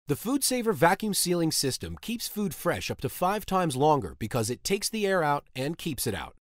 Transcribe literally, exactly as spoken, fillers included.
The FoodSaver vacuum sealing system keeps food fresh up to five times longer because it takes the air out and keeps it out.